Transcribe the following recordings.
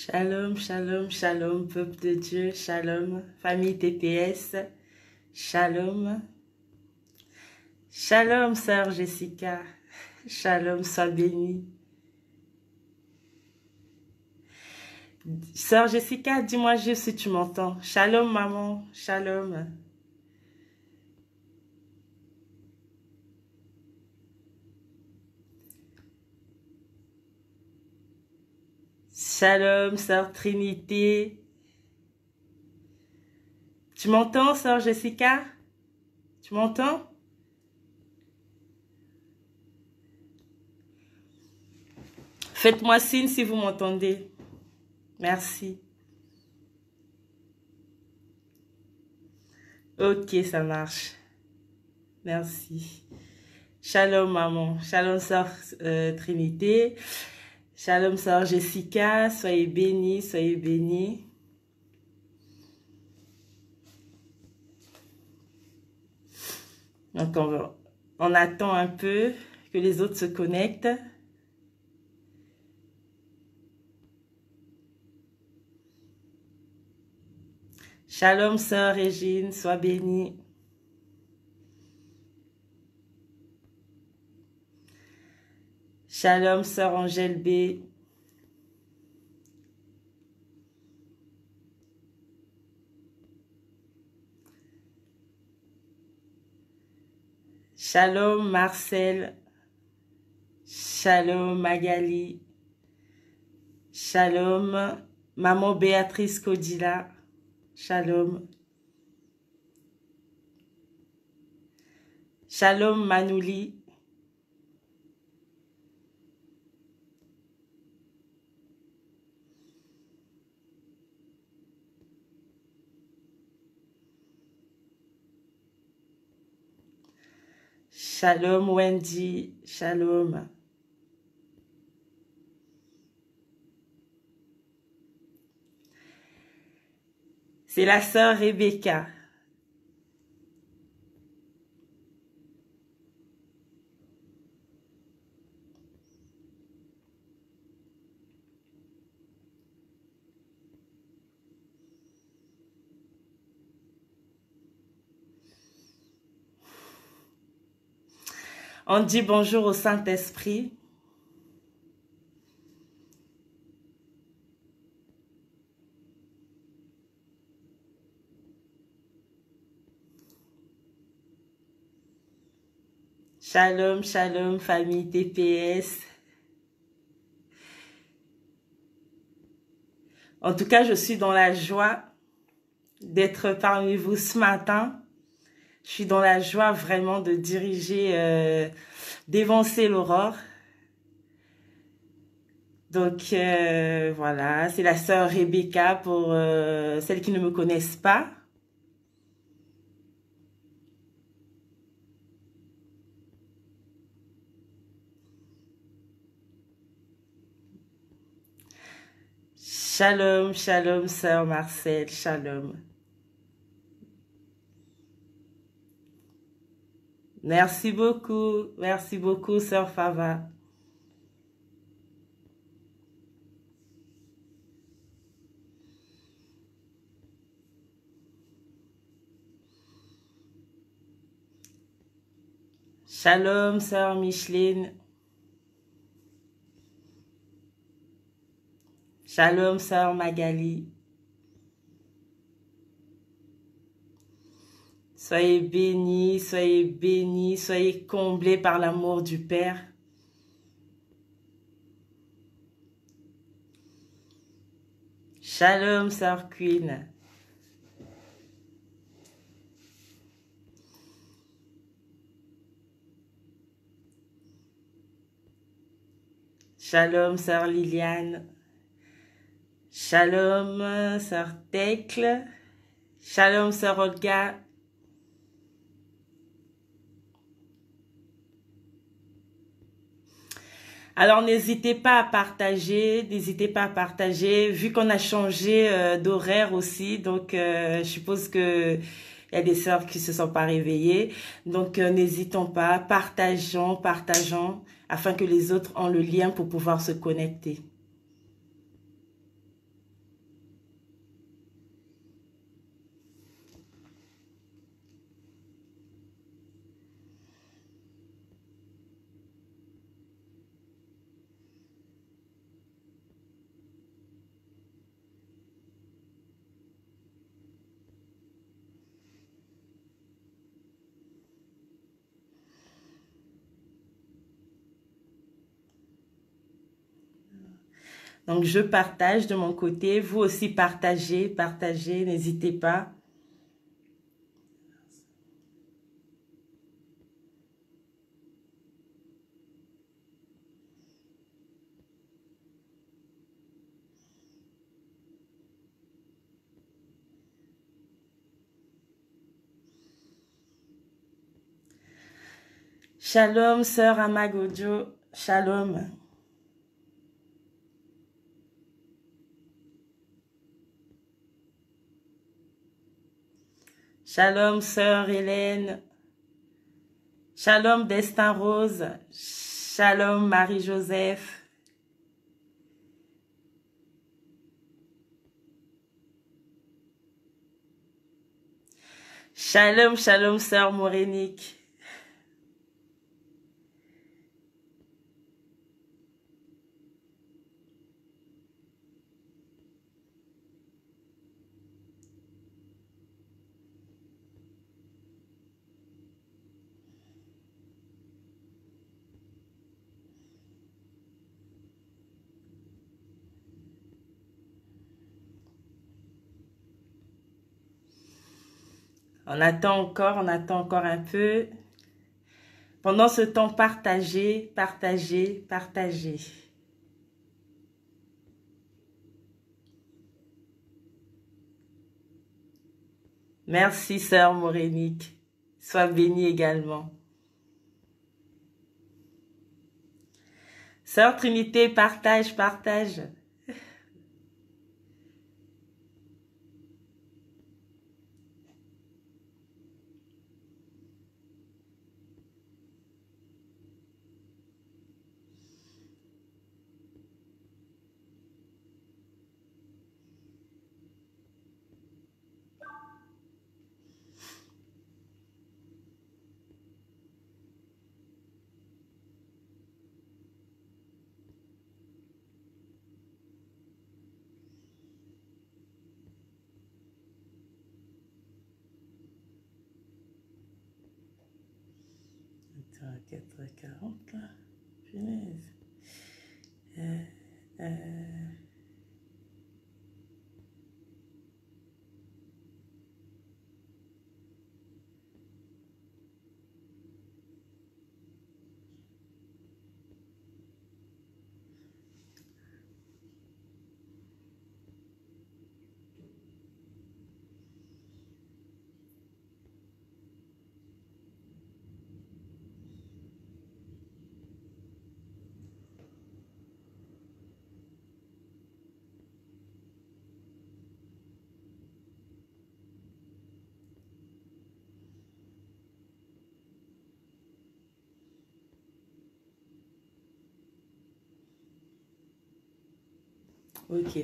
Shalom, shalom, shalom, peuple de Dieu, shalom, famille TPS, shalom, shalom, sœur Jessica, shalom, sois bénie. Sœur Jessica, dis-moi juste si tu m'entends. Shalom, maman, shalom. Shalom, sœur Trinité. Tu m'entends, sœur Jessica? Tu m'entends? Faites-moi signe si vous m'entendez. Merci. Ok, ça marche. Merci. Shalom, maman. Shalom, sœur Trinité. Shalom, sœur Jessica. Soyez bénis, soyez bénis. Donc, on attend un peu que les autres se connectent. Shalom, sœur Régine, sois bénie. Shalom, sœur Angèle B. Shalom, Marcel. Shalom, Magali. Shalom, maman Béatrice Kodila. Shalom. Shalom, Manouli. Shalom, Wendy. Shalom. C'est la sœur Rebecca. On dit bonjour au Saint-Esprit. Shalom, shalom, famille TPS. En tout cas, je suis dans la joie d'être parmi vous ce matin. Je suis dans la joie vraiment de diriger, d'évancer l'aurore. Donc, voilà, c'est la sœur Rebecca pour celles qui ne me connaissent pas. Shalom, shalom, sœur Marcel, shalom. Merci beaucoup, sœur Fava. Shalom, sœur Micheline. Shalom, sœur Magali. Soyez bénis, soyez comblés par l'amour du Père. Shalom, sœur Queen. Shalom, sœur Liliane. Shalom, sœur Tecle. Shalom, sœur Olga. Alors, n'hésitez pas à partager, vu qu'on a changé d'horaire aussi, donc je suppose que il y a des sœurs qui se sont pas réveillées, donc n'hésitons pas, partageons, afin que les autres ont le lien pour pouvoir se connecter. Donc, je partage de mon côté. Vous aussi, partagez, partagez, n'hésitez pas. Shalom, sœur Amagojo. Shalom. Shalom, sœur Hélène. Shalom, Destin Rose. Shalom, Marie-Joseph. Shalom, shalom, sœur Morénique. On attend encore un peu. Pendant ce temps, partagez, partagez, partagez. Merci, sœur Morénique. Sois bénie également. Sœur Trinité, partage, partage. Attends, 4h40 là. Punaise. Ok.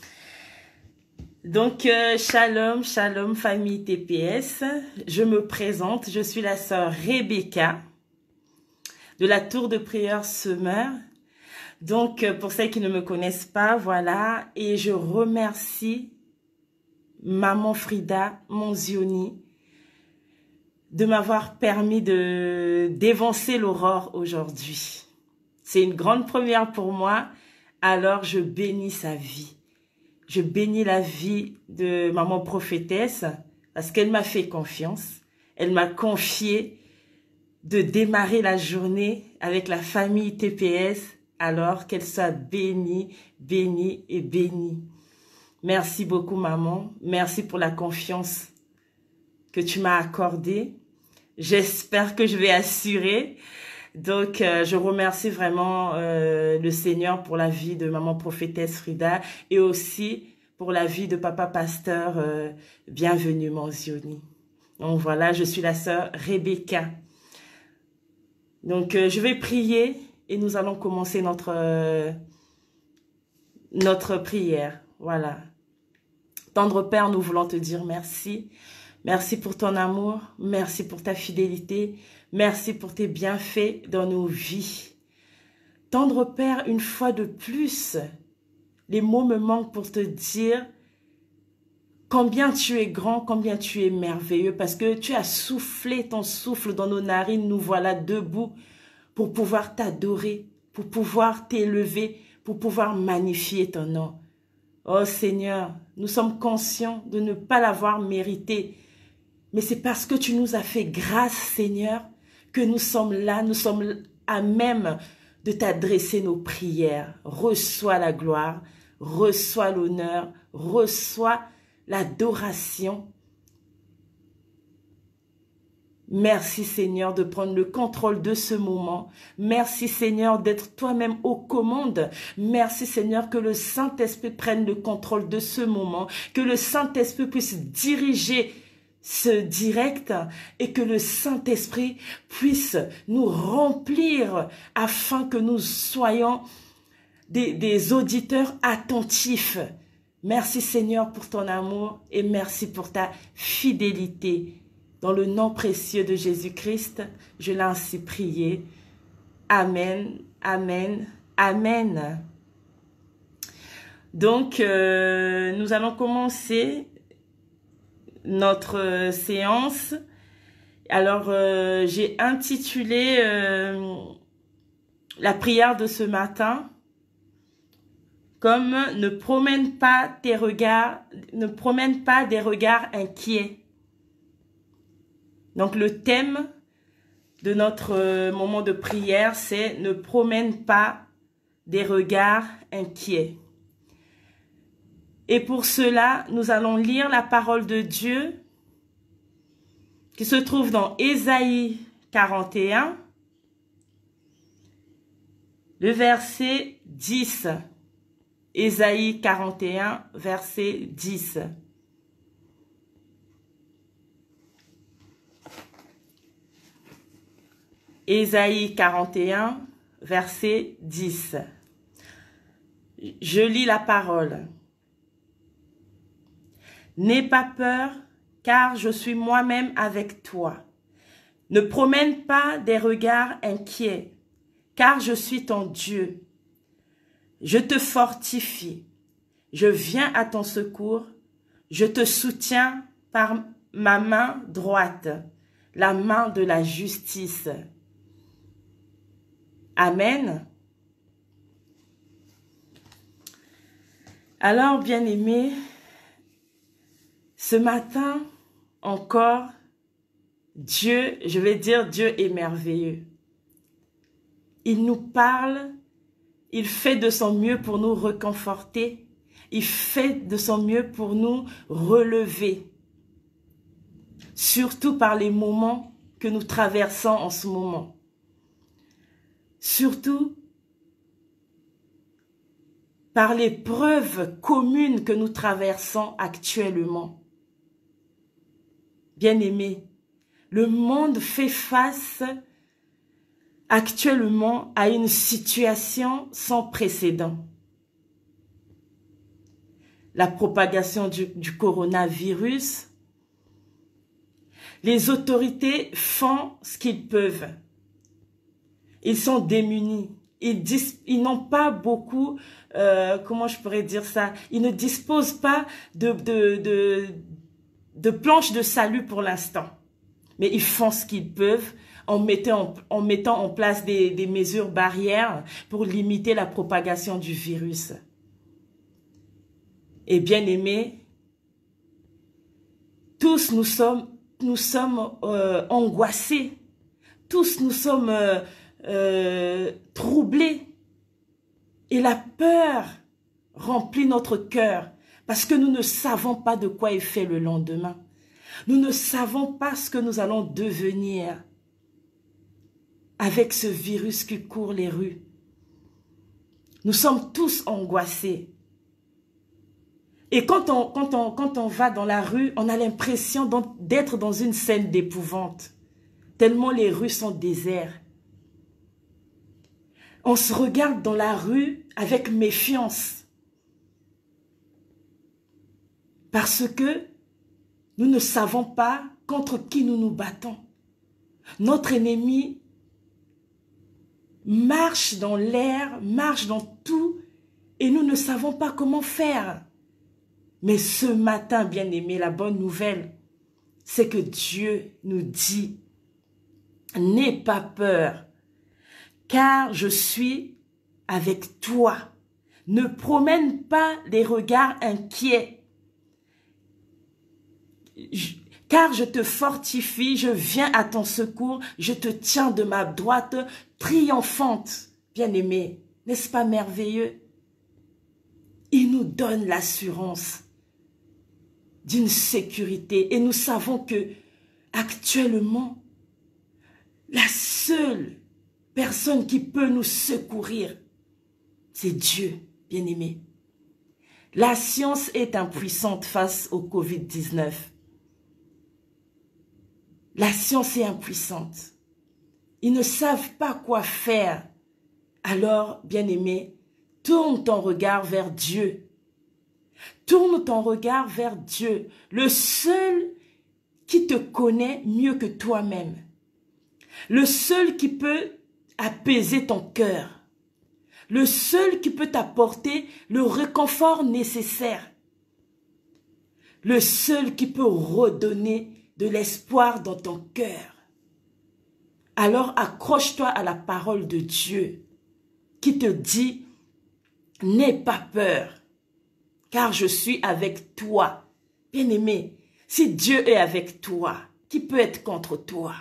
Donc, shalom, shalom, famille TPS. Je me présente, je suis la sœur Rebecca de la Tour de Prière Semeur. Donc, pour celles qui ne me connaissent pas, voilà. Et je remercie Maman Frida Monzioni de m'avoir permis d'évancer l'aurore aujourd'hui. C'est une grande première pour moi, alors je bénis sa vie. Je bénis la vie de maman prophétesse parce qu'elle m'a fait confiance. Elle m'a confié de démarrer la journée avec la famille TPS, alors qu'elle soit bénie, bénie et bénie. Merci beaucoup maman, merci pour la confiance que tu m'as accordée. J'espère que je vais assurer. Donc, je remercie vraiment le Seigneur pour la vie de maman prophétesse Frida et aussi pour la vie de papa pasteur Bienvenue Monzioni. Donc voilà, je suis la sœur Rebecca. Donc, je vais prier et nous allons commencer notre prière. Voilà. Tendre Père, nous voulons te dire merci. Merci pour ton amour, merci pour ta fidélité, merci pour tes bienfaits dans nos vies. Tendre Père, une fois de plus, les mots me manquent pour te dire combien tu es grand, combien tu es merveilleux, parce que tu as soufflé ton souffle dans nos narines, nous voilà debout pour pouvoir t'adorer, pour pouvoir t'élever, pour pouvoir magnifier ton nom. Oh Seigneur, nous sommes conscients de ne pas l'avoir mérité. Mais c'est parce que tu nous as fait grâce, Seigneur, que nous sommes là, nous sommes à même de t'adresser nos prières. Reçois la gloire, reçois l'honneur, reçois l'adoration. Merci Seigneur de prendre le contrôle de ce moment. Merci Seigneur d'être toi-même aux commandes. Merci Seigneur que le Saint-Esprit prenne le contrôle de ce moment. Que le Saint-Esprit puisse diriger ce direct et que le Saint-Esprit puisse nous remplir afin que nous soyons des auditeurs attentifs. Merci Seigneur pour ton amour et merci pour ta fidélité. Dans le nom précieux de Jésus-Christ, je l'ai ainsi prié. Amen, amen, amen. Donc, nous allons commencer notre séance. Alors, j'ai intitulé la prière de ce matin comme « Ne promène pas tes regards, ne promène pas des regards inquiets ». Donc, le thème de notre moment de prière, c'est « Ne promène pas des regards inquiets ». Et pour cela, nous allons lire la parole de Dieu qui se trouve dans Ésaïe 41, le verset 10. Ésaïe 41, verset 10. Ésaïe 41, verset 10. Je lis la parole. N'aie pas peur, car je suis moi-même avec toi. Ne promène pas des regards inquiets, car je suis ton Dieu. Je te fortifie, je viens à ton secours, je te soutiens par ma main droite, la main de la justice. Amen. Alors, bien-aimés, ce matin encore, Dieu, je vais dire Dieu est merveilleux. Il nous parle, il fait de son mieux pour nous réconforter, il fait de son mieux pour nous relever. Surtout par les moments que nous traversons en ce moment. Surtout par les preuves communes que nous traversons actuellement. Bien-aimés, le monde fait face actuellement à une situation sans précédent. La propagation du coronavirus, les autorités font ce qu'ils peuvent. Ils sont démunis. Ils n'ont pas beaucoup, comment je pourrais dire ça, ils ne disposent pas de planche de salut pour l'instant. Mais ils font ce qu'ils peuvent en mettant en place des mesures barrières pour limiter la propagation du virus. Et bien aimés, tous nous sommes angoissés. Tous nous sommes troublés. Et la peur remplit notre cœur parce que nous ne savons pas de quoi est fait le lendemain. Nous ne savons pas ce que nous allons devenir avec ce virus qui court les rues. Nous sommes tous angoissés. Et quand on va dans la rue, on a l'impression d'être dans une scène d'épouvante. Tellement les rues sont désertes. On se regarde dans la rue avec méfiance. Parce que nous ne savons pas contre qui nous nous battons. Notre ennemi marche dans l'air, marche dans tout, et nous ne savons pas comment faire. Mais ce matin, bien-aimé, la bonne nouvelle, c'est que Dieu nous dit, n'aie pas peur, car je suis avec toi. Ne promène pas les regards inquiets. Car je te fortifie, je viens à ton secours, je te tiens de ma droite triomphante. Bien-aimé, n'est-ce pas merveilleux? Il nous donne l'assurance d'une sécurité. Et nous savons que actuellement, la seule personne qui peut nous secourir, c'est Dieu, bien-aimé. La science est impuissante face au Covid-19. La science est impuissante. Ils ne savent pas quoi faire. Alors, bien-aimé, tourne ton regard vers Dieu. Tourne ton regard vers Dieu, le seul qui te connaît mieux que toi-même. Le seul qui peut apaiser ton cœur. Le seul qui peut t'apporter le réconfort nécessaire. Le seul qui peut redonner de l'espoir dans ton cœur. Alors accroche-toi à la parole de Dieu qui te dit, n'aie pas peur, car je suis avec toi. Bien-aimé, si Dieu est avec toi, qui peut être contre toi?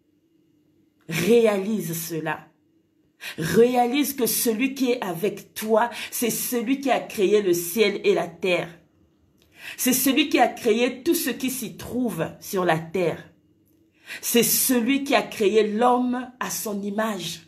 Réalise cela. Réalise que celui qui est avec toi, c'est celui qui a créé le ciel et la terre. C'est celui qui a créé tout ce qui s'y trouve sur la terre. C'est celui qui a créé l'homme à son image.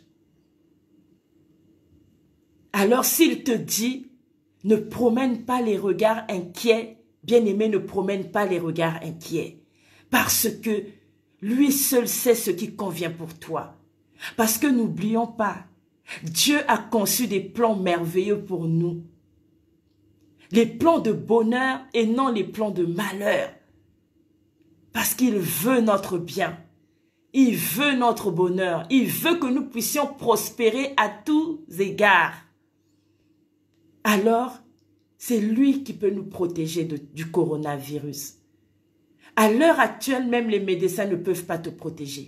Alors s'il te dit, ne promène pas les regards inquiets, bien-aimé, ne promène pas les regards inquiets. Parce que lui seul sait ce qui convient pour toi. Parce que n'oublions pas, Dieu a conçu des plans merveilleux pour nous. Les plans de bonheur et non les plans de malheur. Parce qu'il veut notre bien. Il veut notre bonheur. Il veut que nous puissions prospérer à tous égards. Alors, c'est lui qui peut nous protéger du coronavirus. À l'heure actuelle, même les médecins ne peuvent pas te protéger.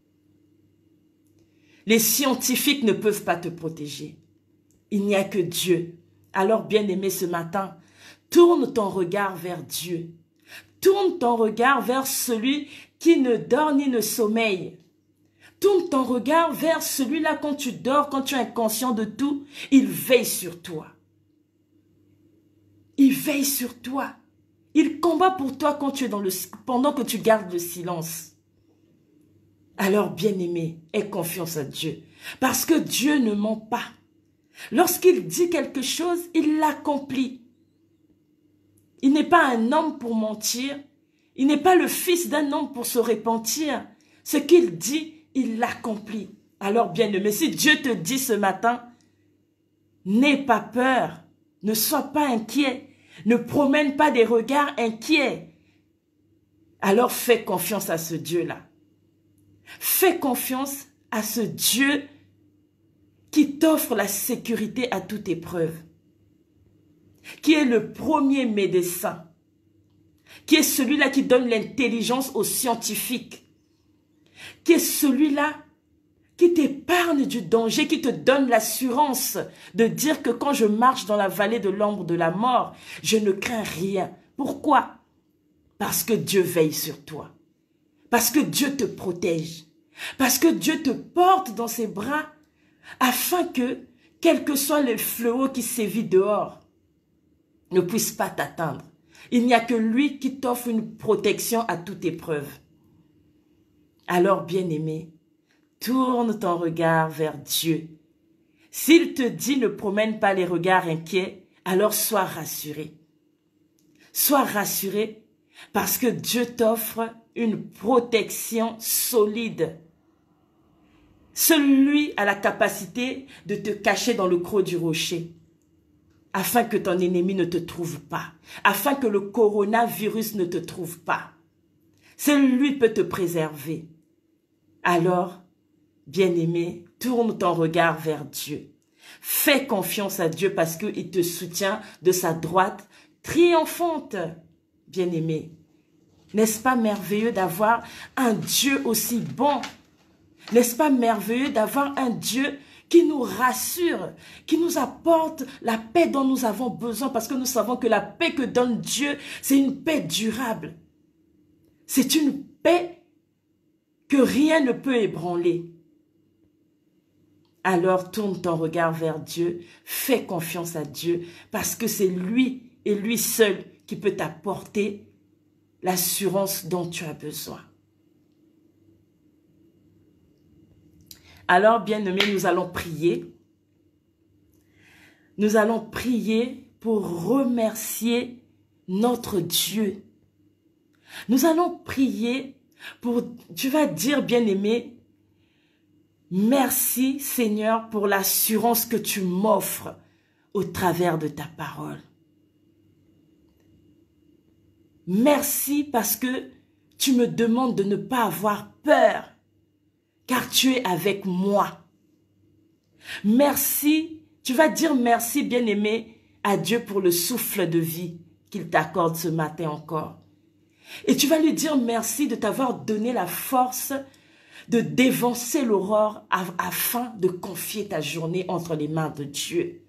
Les scientifiques ne peuvent pas te protéger. Il n'y a que Dieu. Alors, bien-aimé, ce matin, tourne ton regard vers Dieu. Tourne ton regard vers celui qui ne dort ni ne sommeille. Tourne ton regard vers celui-là quand tu dors, quand tu es inconscient de tout, il veille sur toi. Il veille sur toi. Il combat pour toi quand tu es pendant que tu gardes le silence. Alors, bien-aimé, aie confiance à Dieu. Parce que Dieu ne ment pas. Lorsqu'il dit quelque chose, il l'accomplit. Il n'est pas un homme pour mentir. Il n'est pas le fils d'un homme pour se repentir. Ce qu'il dit, il l'accomplit. Alors, bien-aimé, si Dieu te dit ce matin, n'aie pas peur, ne sois pas inquiet, ne promène pas des regards inquiets. Alors, fais confiance à ce Dieu-là. Fais confiance à ce Dieu qui t'offre la sécurité à toute épreuve, qui est le premier médecin, qui est celui-là qui donne l'intelligence aux scientifiques, qui est celui-là qui t'épargne du danger, qui te donne l'assurance de dire que quand je marche dans la vallée de l'ombre de la mort, je ne crains rien. Pourquoi? Parce que Dieu veille sur toi. Parce que Dieu te protège. Parce que Dieu te porte dans ses bras afin que, quel que soit le fléau qui sévit dehors, ne puisse pas t'atteindre. Il n'y a que lui qui t'offre une protection à toute épreuve. Alors, bien-aimé, tourne ton regard vers Dieu. S'il te dit ne promène pas les regards inquiets, alors sois rassuré. Sois rassuré parce que Dieu t'offre une protection solide. Celui a la capacité de te cacher dans le creux du rocher, afin que ton ennemi ne te trouve pas, afin que le coronavirus ne te trouve pas. Celui peut te préserver. Alors, bien-aimé, tourne ton regard vers Dieu. Fais confiance à Dieu parce qu'il te soutient de sa droite triomphante. Bien-aimé, n'est-ce pas merveilleux d'avoir un Dieu aussi bon? N'est-ce pas merveilleux d'avoir un Dieu qui nous rassure, qui nous apporte la paix dont nous avons besoin, parce que nous savons que la paix que donne Dieu, c'est une paix durable. C'est une paix que rien ne peut ébranler. Alors tourne ton regard vers Dieu, fais confiance à Dieu, parce que c'est lui et lui seul qui peut t'apporter l'assurance dont tu as besoin. Alors, bien-aimés, nous allons prier. Nous allons prier pour remercier notre Dieu. Nous allons prier pour, tu vas dire, bien-aimé, merci Seigneur pour l'assurance que tu m'offres au travers de ta parole. Merci parce que tu me demandes de ne pas avoir peur, car tu es avec moi. Merci, tu vas dire merci bien-aimé à Dieu pour le souffle de vie qu'il t'accorde ce matin encore. Et tu vas lui dire merci de t'avoir donné la force de dévancer l'aurore afin de confier ta journée entre les mains de Dieu.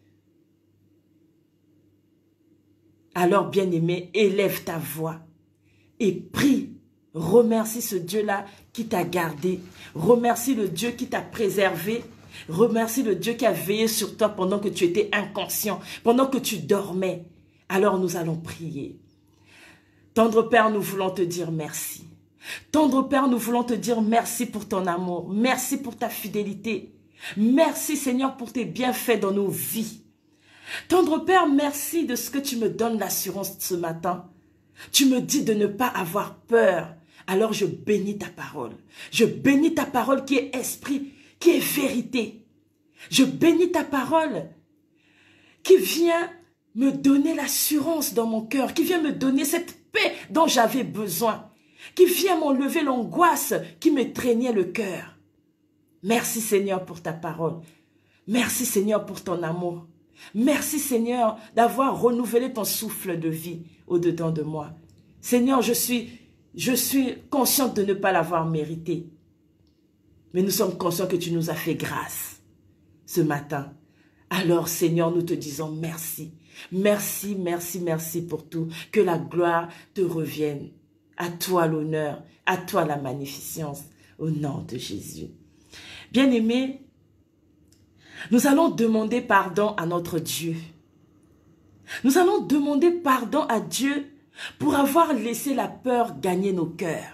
Alors, bien-aimé, élève ta voix et prie. Remercie ce Dieu-là qui t'a gardé. Remercie le Dieu qui t'a préservé. Remercie le Dieu qui a veillé sur toi pendant que tu étais inconscient, pendant que tu dormais. Alors nous allons prier. Tendre Père, nous voulons te dire merci. Tendre Père, nous voulons te dire merci pour ton amour. Merci pour ta fidélité. Merci Seigneur pour tes bienfaits dans nos vies. Tendre Père, merci de ce que tu me donnes l'assurance ce matin. Tu me dis de ne pas avoir peur. Alors je bénis ta parole. Je bénis ta parole qui est esprit, qui est vérité. Je bénis ta parole qui vient me donner l'assurance dans mon cœur, qui vient me donner cette paix dont j'avais besoin, qui vient m'enlever l'angoisse qui me traînait le cœur. Merci Seigneur pour ta parole. Merci Seigneur pour ton amour. Merci Seigneur d'avoir renouvelé ton souffle de vie au-dedans de moi. Seigneur, je suis consciente de ne pas l'avoir mérité. Mais nous sommes conscients que tu nous as fait grâce ce matin. Alors Seigneur, nous te disons merci. Merci, merci, merci pour tout. Que la gloire te revienne. À toi l'honneur, à toi la magnificence. Au nom de Jésus. Bien-aimés, nous allons demander pardon à notre Dieu. Nous allons demander pardon à Dieu pour avoir laissé la peur gagner nos cœurs.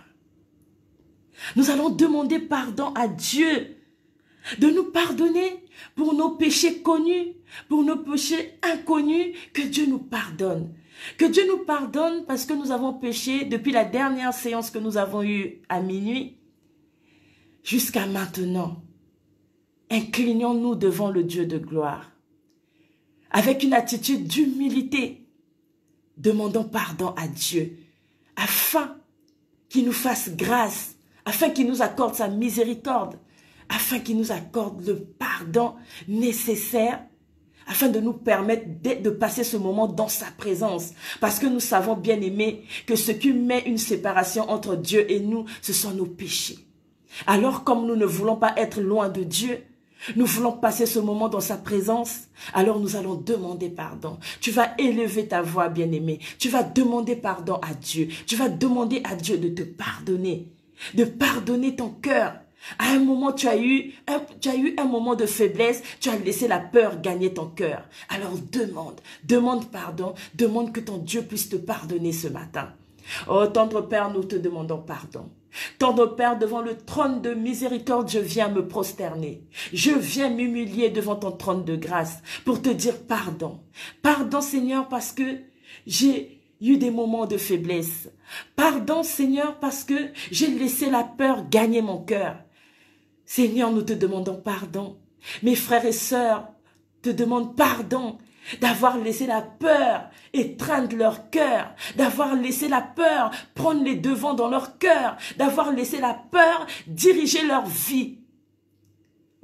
Nous allons demander pardon à Dieu de nous pardonner pour nos péchés connus, pour nos péchés inconnus, que Dieu nous pardonne. Que Dieu nous pardonne parce que nous avons péché depuis la dernière séance que nous avons eue à minuit jusqu'à maintenant. Inclinons-nous devant le Dieu de gloire. Avec une attitude d'humilité, demandons pardon à Dieu afin qu'il nous fasse grâce, afin qu'il nous accorde sa miséricorde, afin qu'il nous accorde le pardon nécessaire, afin de nous permettre de passer ce moment dans sa présence. Parce que nous savons bien aimé que ce qui met une séparation entre Dieu et nous, ce sont nos péchés. Alors comme nous ne voulons pas être loin de Dieu, nous voulons passer ce moment dans sa présence, alors nous allons demander pardon. Tu vas élever ta voix, bien-aimé. Tu vas demander pardon à Dieu. Tu vas demander à Dieu de te pardonner, de pardonner ton cœur. À un moment, tu as eu un moment de faiblesse, tu as laissé la peur gagner ton cœur. Alors demande pardon, demande que ton Dieu puisse te pardonner ce matin. Oh, tendre Père, nous te demandons pardon. Tendre Père, devant le trône de miséricorde, je viens me prosterner. Je viens m'humilier devant ton trône de grâce pour te dire pardon. Pardon, Seigneur, parce que j'ai eu des moments de faiblesse. Pardon, Seigneur, parce que j'ai laissé la peur gagner mon cœur. Seigneur, nous te demandons pardon. Mes frères et sœurs te demandent pardon d'avoir laissé la peur étreindre leur cœur, d'avoir laissé la peur prendre les devants dans leur cœur, d'avoir laissé la peur diriger leur vie.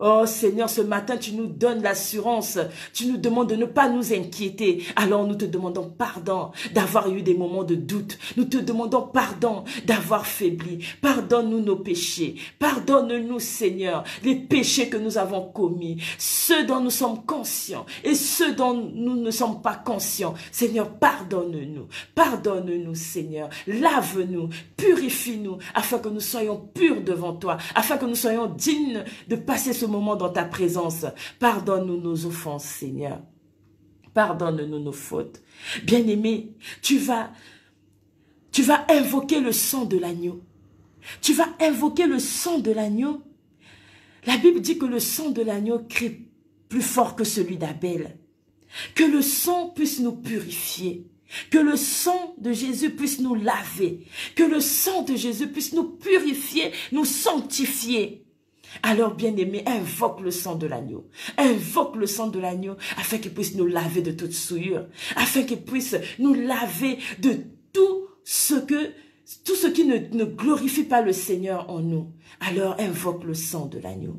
Oh Seigneur, ce matin, tu nous donnes l'assurance. Tu nous demandes de ne pas nous inquiéter. Alors nous te demandons pardon d'avoir eu des moments de doute. Nous te demandons pardon d'avoir faibli. Pardonne-nous nos péchés. Pardonne-nous, Seigneur, les péchés que nous avons commis, ceux dont nous sommes conscients et ceux dont nous ne sommes pas conscients. Seigneur, pardonne-nous. Pardonne-nous, Seigneur. Lave-nous, purifie-nous, afin que nous soyons purs devant toi, afin que nous soyons dignes de passer ce moment dans ta présence. Pardonne-nous nos offenses, Seigneur. Pardonne-nous nos fautes. Bien-aimé, tu vas invoquer le sang de l'agneau. Tu vas invoquer le sang de l'agneau. La Bible dit que le sang de l'agneau crie plus fort que celui d'Abel. Que le sang puisse nous purifier. Que le sang de Jésus puisse nous laver. Que le sang de Jésus puisse nous purifier, nous sanctifier. Alors, bien-aimé, invoque le sang de l'agneau. Invoque le sang de l'agneau afin qu'il puisse nous laver de toute souillure. Afin qu'il puisse nous laver de tout ce qui ne glorifie pas le Seigneur en nous. Alors, invoque le sang de l'agneau.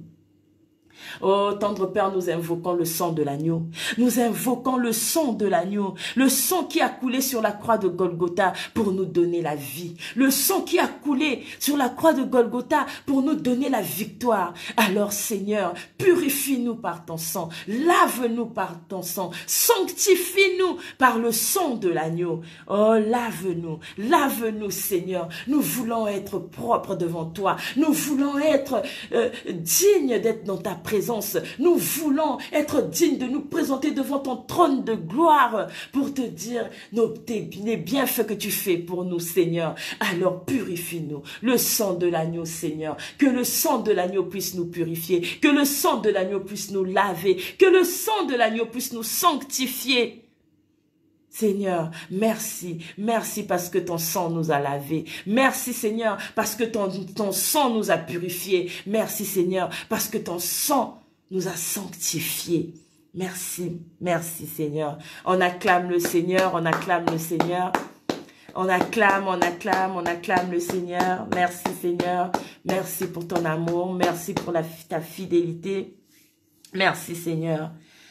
Oh, tendre Père, nous invoquons le sang de l'agneau. Nous invoquons le sang de l'agneau. Le sang qui a coulé sur la croix de Golgotha pour nous donner la vie. Le sang qui a coulé sur la croix de Golgotha pour nous donner la victoire. Alors, Seigneur, purifie-nous par ton sang. Lave-nous par ton sang. Sanctifie-nous par le sang de l'agneau. Oh, lave-nous. Lave-nous, Seigneur. Nous voulons être propres devant toi. Nous voulons être dignes d'être dans ta présence. Nous voulons être dignes de nous présenter devant ton trône de gloire pour te dire les bienfaits que tu fais pour nous, Seigneur. Alors purifie-nous. Le sang de l'agneau, Seigneur. Que le sang de l'agneau puisse nous purifier. Que le sang de l'agneau puisse nous laver. Que le sang de l'agneau puisse nous sanctifier. Seigneur, merci. Merci parce que ton sang nous a lavés. Merci, Seigneur, parce que ton sang nous a purifiés. Merci, Seigneur, parce que ton sang nous a sanctifiés. Merci, merci, Seigneur. On acclame le Seigneur, on acclame le Seigneur. On acclame, on acclame, on acclame le Seigneur. Merci, Seigneur. Merci pour ton amour. Merci pour ta fidélité. Merci, Seigneur.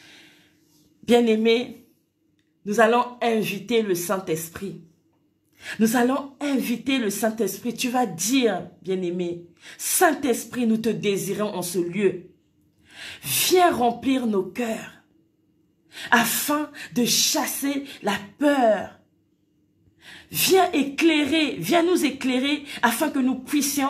Bien-aimé, nous allons inviter le Saint-Esprit. Nous allons inviter le Saint-Esprit. Tu vas dire, bien-aimé, Saint-Esprit, nous te désirons en ce lieu. Viens remplir nos cœurs afin de chasser la peur. Viens éclairer, viens nous éclairer afin que nous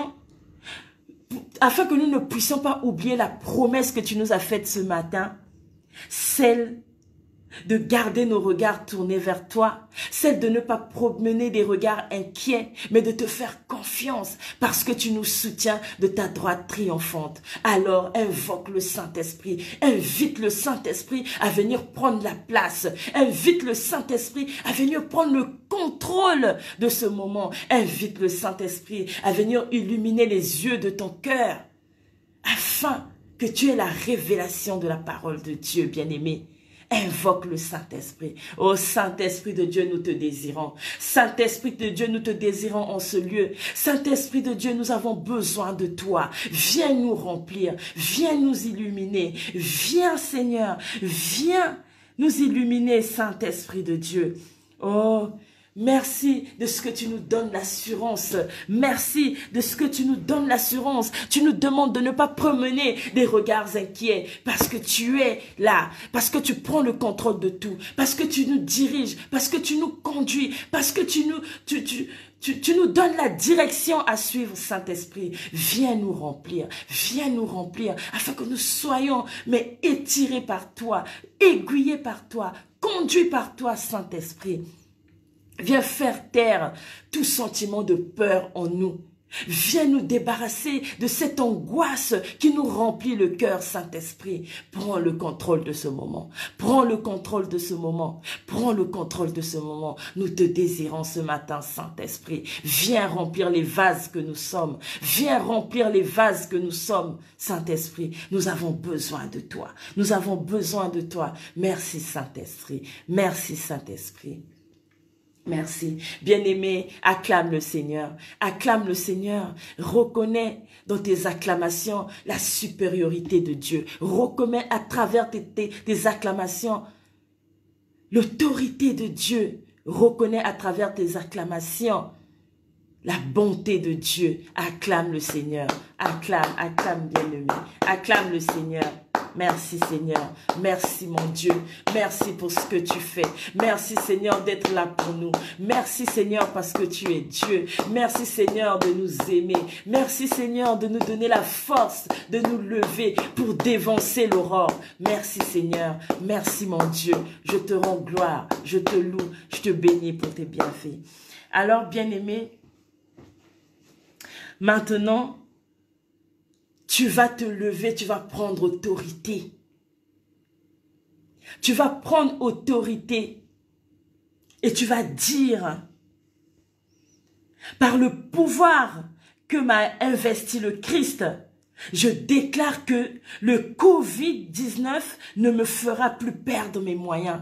ne puissions pas oublier la promesse que tu nous as faite ce matin, celle de garder nos regards tournés vers toi, celle de ne pas promener des regards inquiets, mais de te faire confiance parce que tu nous soutiens de ta droite triomphante. Alors invoque le Saint-Esprit, invite le Saint-Esprit à venir prendre la place, invite le Saint-Esprit à venir prendre le contrôle de ce moment, invite le Saint-Esprit à venir illuminer les yeux de ton cœur afin que tu aies la révélation de la parole de Dieu, bien-aimé. Invoque le Saint-Esprit. Oh Saint-Esprit de Dieu, nous te désirons. Saint-Esprit de Dieu, nous te désirons en ce lieu. Saint-Esprit de Dieu, nous avons besoin de toi. Viens nous remplir. Viens nous illuminer. Viens, Seigneur. Viens nous illuminer, Saint-Esprit de Dieu. Oh, merci de ce que tu nous donnes l'assurance. Merci de ce que tu nous donnes l'assurance. Tu nous demandes de ne pas promener des regards inquiets parce que tu es là, parce que tu prends le contrôle de tout, parce que tu nous diriges, parce que tu nous conduis, parce que tu nous donnes la direction à suivre, Saint-Esprit. Viens nous remplir afin que nous soyons étirés par toi, aiguillés par toi, conduits par toi, Saint-Esprit. Viens faire taire tout sentiment de peur en nous. Viens nous débarrasser de cette angoisse qui nous remplit le cœur, Saint-Esprit. Prends le contrôle de ce moment. Prends le contrôle de ce moment. Prends le contrôle de ce moment. Nous te désirons ce matin, Saint-Esprit. Viens remplir les vases que nous sommes. Viens remplir les vases que nous sommes, Saint-Esprit. Nous avons besoin de toi. Nous avons besoin de toi. Merci, Saint-Esprit. Merci, Saint-Esprit. Merci. Bien-aimé, acclame le Seigneur. Acclame le Seigneur. Reconnais dans tes acclamations la supériorité de Dieu. Reconnais à travers tes acclamations l'autorité de Dieu. Reconnais à travers tes acclamations la bonté de Dieu. Acclame le Seigneur. Acclame bien-aimé. Acclame le Seigneur. Merci Seigneur. Merci mon Dieu. Merci pour ce que tu fais. Merci Seigneur d'être là pour nous. Merci Seigneur parce que tu es Dieu. Merci Seigneur de nous aimer. Merci Seigneur de nous donner la force de nous lever pour dévancer l'aurore. Merci Seigneur. Merci mon Dieu. Je te rends gloire. Je te loue. Je te bénis pour tes bienfaits. Alors bien-aimé, maintenant, tu vas te lever, tu vas prendre autorité. Tu vas prendre autorité et tu vas dire, par le pouvoir que m'a investi le Christ, je déclare que le Covid-19 ne me fera plus perdre mes moyens.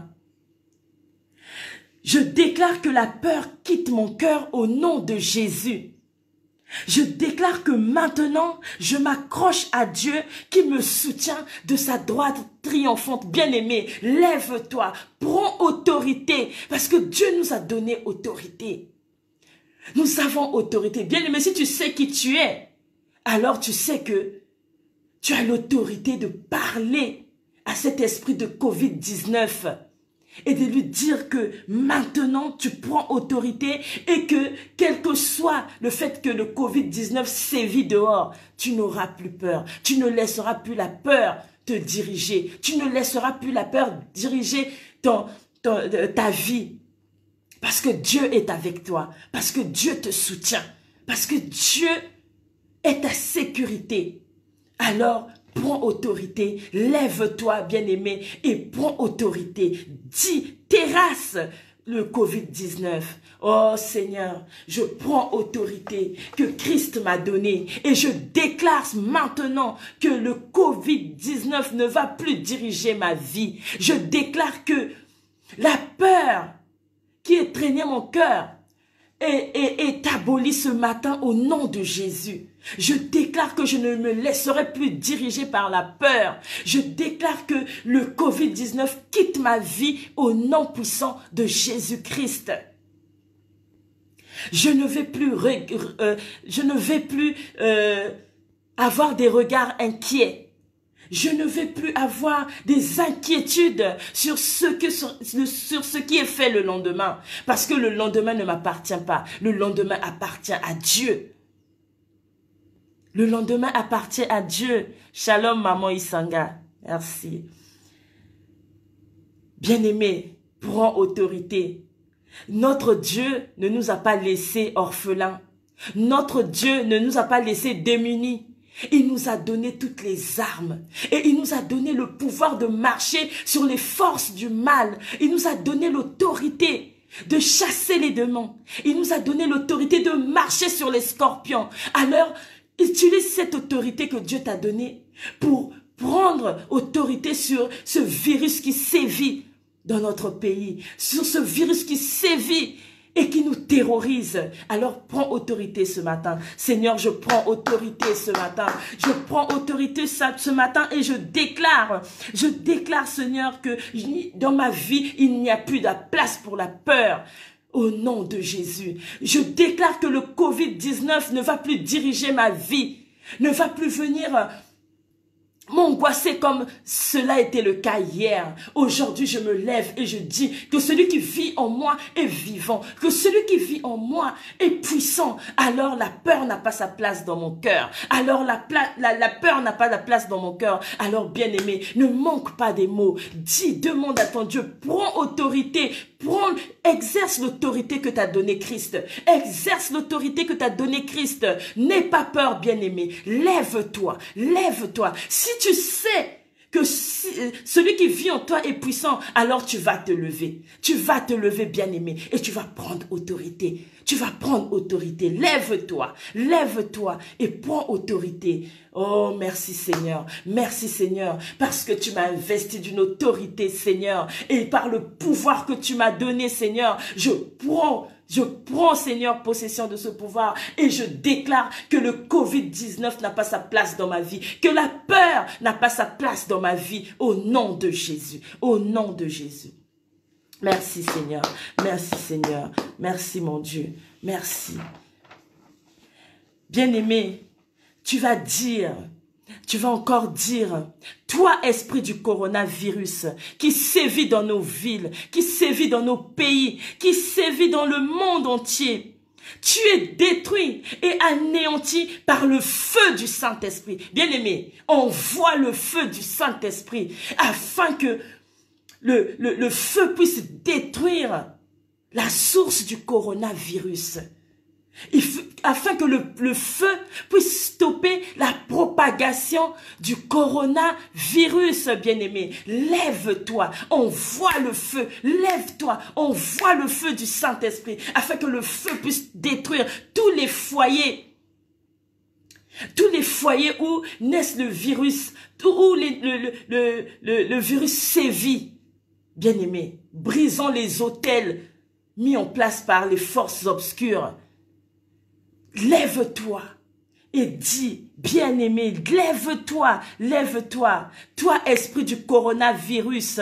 Je déclare que la peur quitte mon cœur au nom de Jésus. Je déclare que maintenant, je m'accroche à Dieu qui me soutient de sa droite triomphante. Bien-aimé, lève-toi, prends autorité, parce que Dieu nous a donné autorité. Nous avons autorité. Bien-aimé, si tu sais qui tu es, alors tu sais que tu as l'autorité de parler à cet esprit de Covid-19. Et de lui dire que maintenant tu prends autorité et que quel que soit le fait que le Covid-19 sévit dehors, tu n'auras plus peur. Tu ne laisseras plus la peur te diriger. Tu ne laisseras plus la peur diriger ta vie. Parce que Dieu est avec toi. Parce que Dieu te soutient. Parce que Dieu est ta sécurité. Alors, prends autorité, lève-toi bien-aimé et prends autorité. Dis, terrasse le Covid-19. Oh Seigneur, je prends autorité que Christ m'a donnée et je déclare maintenant que le Covid-19 ne va plus diriger ma vie. Je déclare que la peur qui étreignait mon cœur est abolie ce matin au nom de Jésus. Je déclare que je ne me laisserai plus diriger par la peur. Je déclare que le Covid-19 quitte ma vie au nom puissant de Jésus-Christ. Je ne vais plus avoir des regards inquiets. Je ne vais plus avoir des inquiétudes sur ce qui est fait le lendemain. Parce que le lendemain ne m'appartient pas. Le lendemain appartient à Dieu. Le lendemain appartient à Dieu. Shalom, maman Isanga. Merci. Bien-aimé, prends autorité. Notre Dieu ne nous a pas laissés orphelins. Notre Dieu ne nous a pas laissés démunis. Il nous a donné toutes les armes et il nous a donné le pouvoir de marcher sur les forces du mal. Il nous a donné l'autorité de chasser les démons. Il nous a donné l'autorité de marcher sur les scorpions. Alors, utilise cette autorité que Dieu t'a donnée pour prendre autorité sur ce virus qui sévit dans notre pays, sur ce virus qui sévit et qui nous terrorise. Alors prends autorité ce matin. Seigneur, je prends autorité ce matin. Je prends autorité ce matin et je déclare Seigneur que dans ma vie, il n'y a plus de place pour la peur. Au nom de Jésus, je déclare que le Covid-19 ne va plus diriger ma vie, ne va plus venir m'angoisser comme cela était le cas hier. Aujourd'hui, je me lève et je dis que celui qui vit en moi est vivant, que celui qui vit en moi est puissant. Alors la peur n'a pas sa place dans mon cœur. Alors la peur n'a pas sa place dans mon cœur. Alors bien-aimé, ne manque pas des mots. Dis, demande à ton Dieu, prends autorité, exerce l'autorité que t'as donné Christ. Exerce l'autorité que t'as donné Christ. N'aie pas peur, bien-aimé. Lève-toi, lève-toi. Si tu sais que celui qui vit en toi est puissant, alors tu vas te lever. Tu vas te lever, bien-aimé, et tu vas prendre autorité. Tu vas prendre autorité. Lève-toi, lève-toi et prends autorité Oh, merci Seigneur, parce que tu m'as investi d'une autorité, Seigneur, et par le pouvoir que tu m'as donné, Seigneur, je prends, Seigneur, possession de ce pouvoir et je déclare que le Covid-19 n'a pas sa place dans ma vie, que la peur n'a pas sa place dans ma vie, au nom de Jésus, au nom de Jésus. Merci Seigneur, merci mon Dieu, merci. Bien-aimé, tu vas encore dire, toi esprit du coronavirus qui sévit dans nos villes, qui sévit dans nos pays, qui sévit dans le monde entier, tu es détruit et anéanti par le feu du Saint-Esprit. Bien-aimé, envoie le feu du Saint-Esprit afin que le feu puisse détruire la source du coronavirus. Afin que le feu puisse stopper la propagation du coronavirus, bien-aimé. Lève-toi, envoie le feu, lève-toi, envoie le feu du Saint-Esprit, afin que le feu puisse détruire tous les foyers où naît le virus, où le virus sévit, bien-aimé. Brisons les autels mis en place par les forces obscures. Lève-toi et dis, bien-aimé, lève-toi, toi esprit du coronavirus.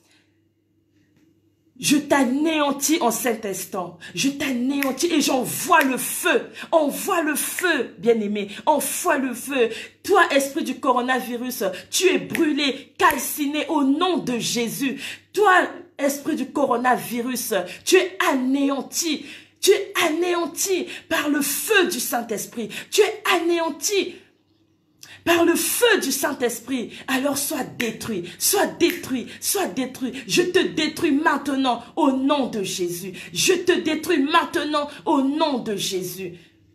Je t'anéantis en cet instant, je t'anéantis et j'envoie le feu, bien-aimé, envoie le feu. Toi esprit du coronavirus, tu es brûlé, calciné au nom de Jésus. Toi esprit du coronavirus, tu es anéanti. Tu es anéanti par le feu du Saint-Esprit. Tu es anéanti par le feu du Saint-Esprit. Alors sois détruit, sois détruit, sois détruit. Je te détruis maintenant au nom de Jésus. Je te détruis maintenant au nom de Jésus.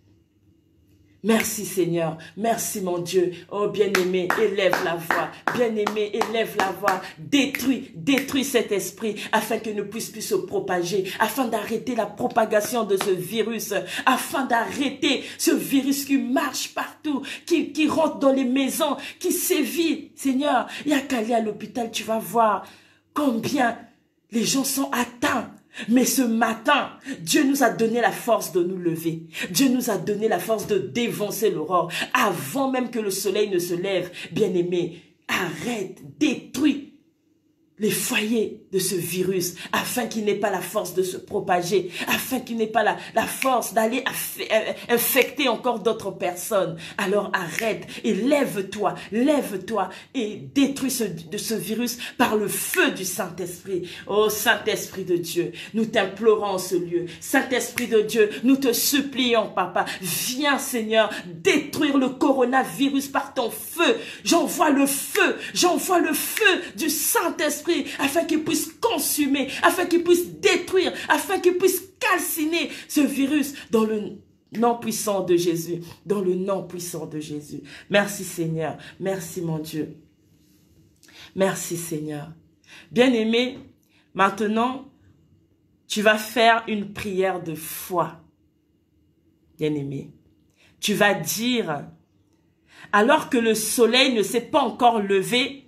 Merci Seigneur, merci mon Dieu. Oh bien-aimé, élève la voix. Bien-aimé, élève la voix. Détruis cet esprit afin qu'il ne puisse plus se propager, afin d'arrêter la propagation de ce virus, afin d'arrêter ce virus qui marche partout, qui rentre dans les maisons, qui sévit. Seigneur, il n'y a qu'à aller à l'hôpital, tu vas voir combien les gens sont atteints. Mais ce matin, Dieu nous a donné la force de nous lever. Dieu nous a donné la force de dévancer l'aurore. Avant même que le soleil ne se lève, bien-aimé, arrête, détruis les foyers de ce virus, afin qu'il n'ait pas la force de se propager, afin qu'il n'ait pas la force d'aller infecter encore d'autres personnes. Alors arrête et lève-toi et détruis ce virus par le feu du Saint-Esprit. Oh Saint-Esprit de Dieu, nous t'implorons en ce lieu. Saint-Esprit de Dieu, nous te supplions, Papa. Viens Seigneur, détruire le coronavirus par ton feu. J'envoie le feu du Saint-Esprit, afin qu'il puisse consumer, afin qu'il puisse détruire, afin qu'il puisse calciner ce virus dans le nom puissant de Jésus, dans le nom puissant de Jésus. Merci Seigneur, merci mon Dieu. Merci Seigneur. Bien-aimé, maintenant, tu vas faire une prière de foi. Bien-aimé, tu vas dire, alors que le soleil ne s'est pas encore levé,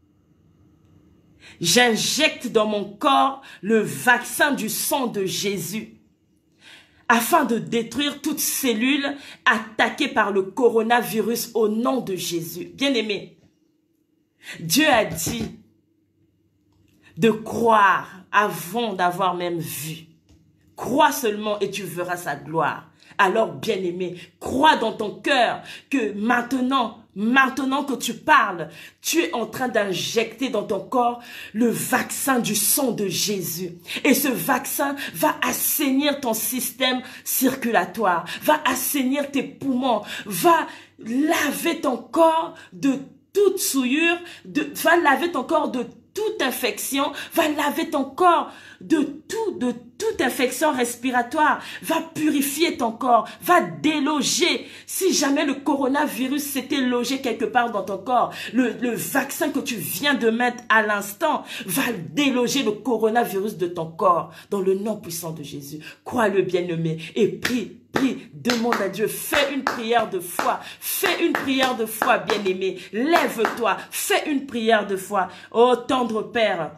j'injecte dans mon corps le vaccin du sang de Jésus afin de détruire toute cellule attaquée par le coronavirus au nom de Jésus. Bien-aimé, Dieu a dit de croire avant d'avoir même vu. Crois seulement et tu verras sa gloire. Alors, bien-aimé, crois dans ton cœur que maintenant que tu parles, tu es en train d'injecter dans ton corps le vaccin du sang de Jésus. Et ce vaccin va assainir ton système circulatoire, va assainir tes poumons, va laver ton corps de toute souillure, va laver ton corps de toute infection, va laver ton corps de toute infection respiratoire, va purifier ton corps, va déloger. Si jamais le coronavirus s'était logé quelque part dans ton corps, le vaccin que tu viens de mettre à l'instant va déloger le coronavirus de ton corps dans le nom puissant de Jésus. Crois-le, bien-aimé, et prie prie, demande à Dieu, fais une prière de foi, fais une prière de foi, bien-aimé, lève-toi, fais une prière de foi. Oh, tendre Père,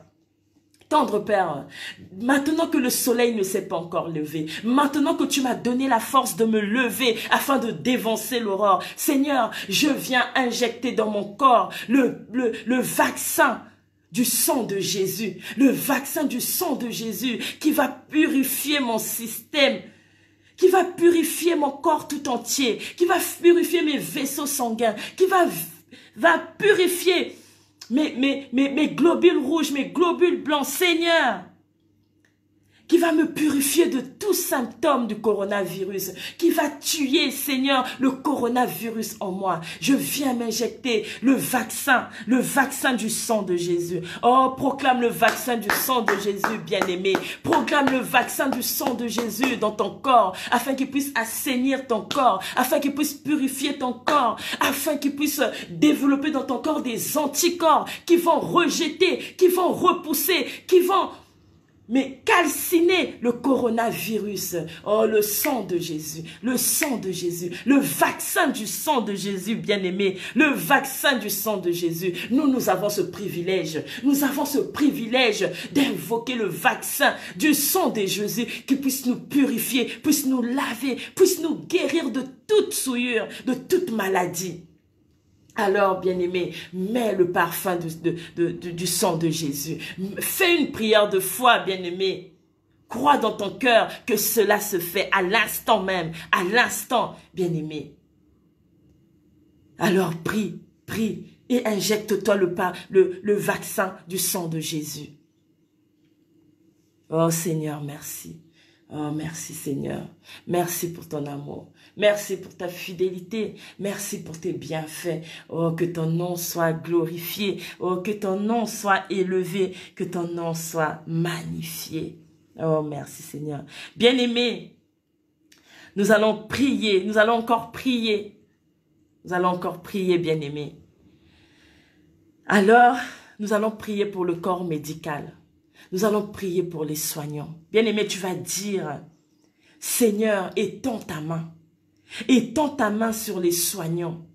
maintenant que le soleil ne s'est pas encore levé, maintenant que tu m'as donné la force de me lever afin de dévancer l'aurore, Seigneur, je viens injecter dans mon corps le vaccin du sang de Jésus, le vaccin du sang de Jésus qui va purifier mon système, qui va purifier mon corps tout entier, qui va purifier mes vaisseaux sanguins, qui va purifier mes globules rouges, mes globules blancs, Seigneur, qui va me purifier de tout symptôme du coronavirus, qui va tuer, Seigneur, le coronavirus en moi. Je viens m'injecter le vaccin du sang de Jésus. Oh, proclame le vaccin du sang de Jésus, bien-aimé. Proclame le vaccin du sang de Jésus dans ton corps, afin qu'il puisse assainir ton corps, afin qu'il puisse purifier ton corps, afin qu'il puisse développer dans ton corps des anticorps qui vont rejeter, qui vont repousser, qui vont calciner le coronavirus. Oh, le sang de Jésus, le sang de Jésus, le vaccin du sang de Jésus, bien-aimé, le vaccin du sang de Jésus. Nous avons ce privilège, d'invoquer le vaccin du sang de Jésus qui puisse nous purifier, puisse nous laver, puisse nous guérir de toute souillure, de toute maladie. Alors, bien-aimé, mets le parfum du sang de Jésus. Fais une prière de foi, bien-aimé. Crois dans ton cœur que cela se fait à l'instant même, à l'instant, bien-aimé. Alors, prie et injecte-toi le vaccin du sang de Jésus. Oh Seigneur, merci. Oh, merci Seigneur. Merci pour ton amour. Merci pour ta fidélité. Merci pour tes bienfaits. Oh, que ton nom soit glorifié. Oh, que ton nom soit élevé. Que ton nom soit magnifié. Oh, merci Seigneur. Bien-aimés, nous allons prier. Nous allons encore prier. Nous allons encore prier, bien-aimés. Alors, nous allons prier pour le corps médical. Nous allons prier pour les soignants. Bien-aimé, tu vas dire, Seigneur, étends ta main. Étends ta main sur les soignants.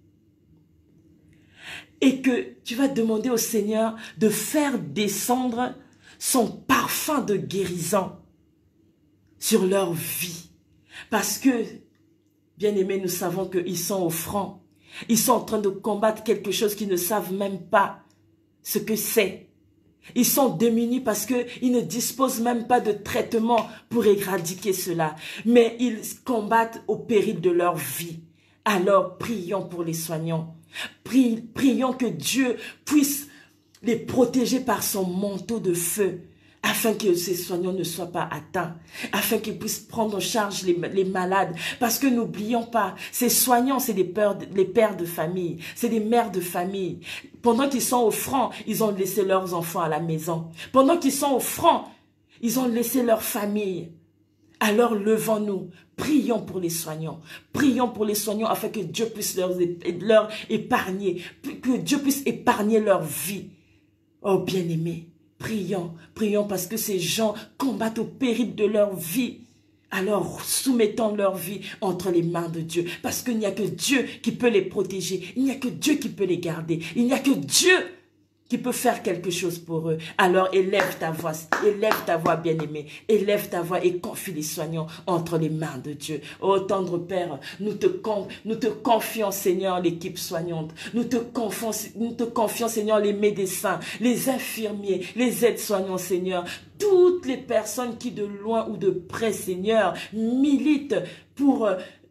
Et que tu vas demander au Seigneur de faire descendre son parfum de guérison sur leur vie. Parce que, bien-aimé, nous savons qu'ils sont au front. Ils sont en train de combattre quelque chose qu'ils ne savent même pas ce que c'est. Ils sont démunis parce qu'ils ne disposent même pas de traitement pour éradiquer cela. Mais ils combattent au péril de leur vie. Alors, prions pour les soignants. Prions que Dieu puisse les protéger par son manteau de feu, afin que ces soignants ne soient pas atteints, afin qu'ils puissent prendre en charge les malades. Parce que n'oublions pas, ces soignants, c'est les pères de famille, c'est des mères de famille. Pendant qu'ils sont au front, ils ont laissé leurs enfants à la maison. Pendant qu'ils sont au front, ils ont laissé leur famille. Alors levons-nous, prions pour les soignants. Prions pour les soignants afin que Dieu puisse leur épargner, que Dieu puisse épargner leur vie. Oh bien-aimés, prions parce que ces gens combattent au péril de leur vie. Alors soumettons leur vie entre les mains de Dieu. Parce qu'il n'y a que Dieu qui peut les protéger. Il n'y a que Dieu qui peut les garder. Il n'y a que Dieu qui peut faire quelque chose pour eux. Alors élève ta voix bien-aimée. Élève ta voix et confie les soignants entre les mains de Dieu. Oh tendre Père, nous te confions Seigneur l'équipe soignante. Nous te confions Seigneur les médecins, les infirmiers, les aides-soignants Seigneur. Toutes les personnes qui de loin ou de près Seigneur militent pour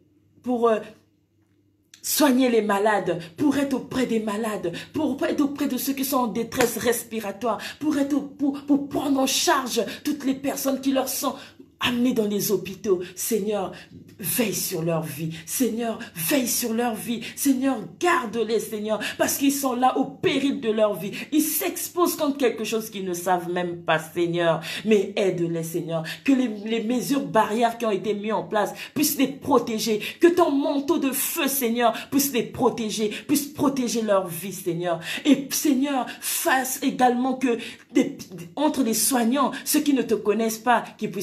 soigner les malades, pour être auprès des malades, pour être auprès de ceux qui sont en détresse respiratoire, pour prendre en charge toutes les personnes qui leur sont amenées dans les hôpitaux. Seigneur, veille sur leur vie. Seigneur, veille sur leur vie. Seigneur, garde-les, Seigneur, parce qu'ils sont là au péril de leur vie. Ils s'exposent contre quelque chose qu'ils ne savent même pas, Seigneur. Mais aide-les, Seigneur. Que les mesures barrières qui ont été mises en place puissent les protéger. Que ton manteau de feu, Seigneur, puisse les protéger, puisse protéger leur vie, Seigneur. Et Seigneur, fasse également que entre les soignants, ceux qui ne te connaissent pas, qu'ils puissent venir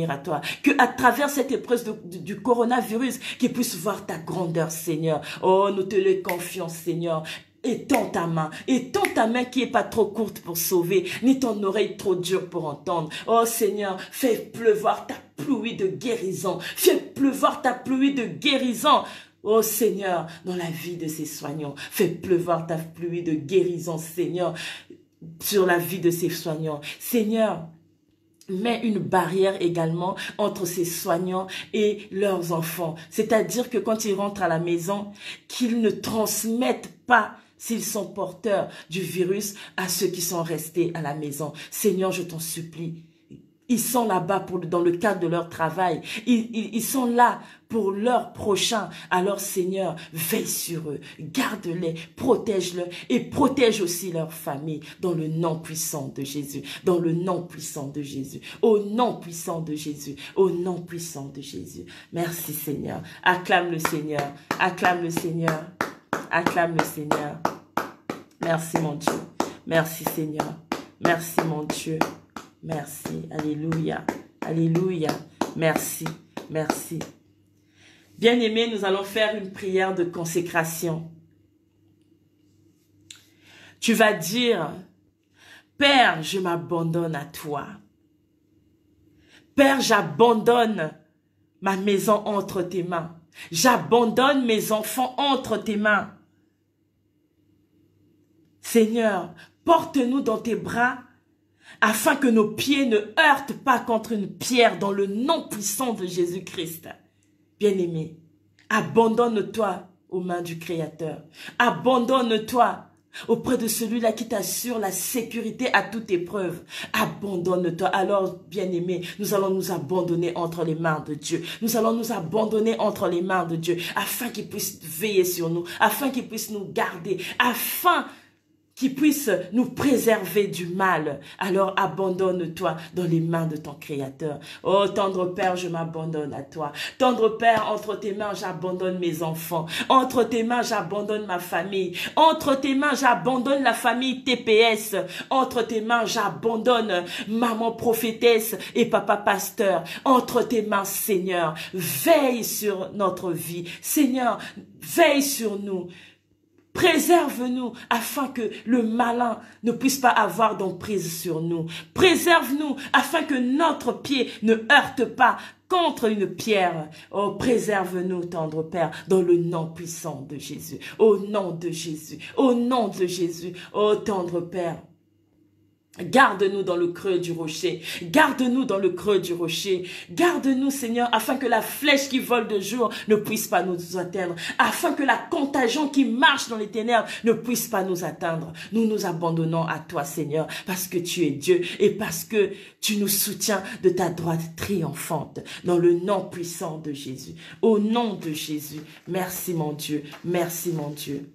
à toi. Que à travers cette épreuve du coronavirus, qu'ils puissent voir ta grandeur, Seigneur. Oh, nous te le confions, Seigneur. Étends ta main qui est pas trop courte pour sauver, ni ton oreille trop dure pour entendre. Oh Seigneur, fais pleuvoir ta pluie de guérison. Fais pleuvoir ta pluie de guérison. Oh Seigneur, dans la vie de ces soignants, fais pleuvoir ta pluie de guérison, Seigneur, sur la vie de ces soignants. Seigneur, mets une barrière également entre ces soignants et leurs enfants. C'est-à-dire que quand ils rentrent à la maison, qu'ils ne transmettent pas, s'ils sont porteurs du virus, à ceux qui sont restés à la maison. Seigneur, je t'en supplie. Ils sont là-bas dans le cadre de leur travail. Ils sont là pour leur prochain. Alors Seigneur, veille sur eux, garde-les, protège-les et protège aussi leur famille dans le nom puissant de Jésus. Dans le nom puissant de Jésus. Au nom puissant de Jésus. Au nom puissant de Jésus. Merci Seigneur. Acclame le Seigneur. Acclame le Seigneur. Acclame le Seigneur. Merci mon Dieu. Merci Seigneur. Merci mon Dieu. Merci. Alléluia. Alléluia. Merci. Merci. Bien-aimés, nous allons faire une prière de consécration. Tu vas dire, Père, je m'abandonne à toi. Père, j'abandonne ma maison entre tes mains. J'abandonne mes enfants entre tes mains. Seigneur, porte-nous dans tes bras afin que nos pieds ne heurtent pas contre une pierre dans le nom puissant de Jésus-Christ. Bien-aimé, abandonne-toi aux mains du Créateur. Abandonne-toi auprès de celui-là qui t'assure la sécurité à toute épreuve. Abandonne-toi. Alors, bien-aimé, nous allons nous abandonner entre les mains de Dieu. Nous allons nous abandonner entre les mains de Dieu afin qu'il puisse veiller sur nous, afin qu'il puisse nous garder, afin qui puisse nous préserver du mal. Alors abandonne-toi dans les mains de ton Créateur. Oh tendre Père, je m'abandonne à toi. Tendre Père, entre tes mains, j'abandonne mes enfants. Entre tes mains, j'abandonne ma famille. Entre tes mains, j'abandonne la famille TPS. Entre tes mains, j'abandonne maman prophétesse et papa pasteur. Entre tes mains, Seigneur, veille sur notre vie. Seigneur, veille sur nous. Préserve-nous afin que le malin ne puisse pas avoir d'emprise sur nous. Préserve-nous afin que notre pied ne heurte pas contre une pierre. Oh, préserve-nous, tendre Père, dans le nom puissant de Jésus. Au nom de Jésus. Au nom de Jésus. Oh, tendre Père. Garde-nous dans le creux du rocher. Garde-nous dans le creux du rocher. Garde-nous, Seigneur, afin que la flèche qui vole de jour ne puisse pas nous atteindre. Afin que la contagion qui marche dans les ténèbres ne puisse pas nous atteindre. Nous nous abandonnons à toi, Seigneur, parce que tu es Dieu et parce que tu nous soutiens de ta droite triomphante. Dans le nom puissant de Jésus. Au nom de Jésus. Merci, mon Dieu. Merci, mon Dieu.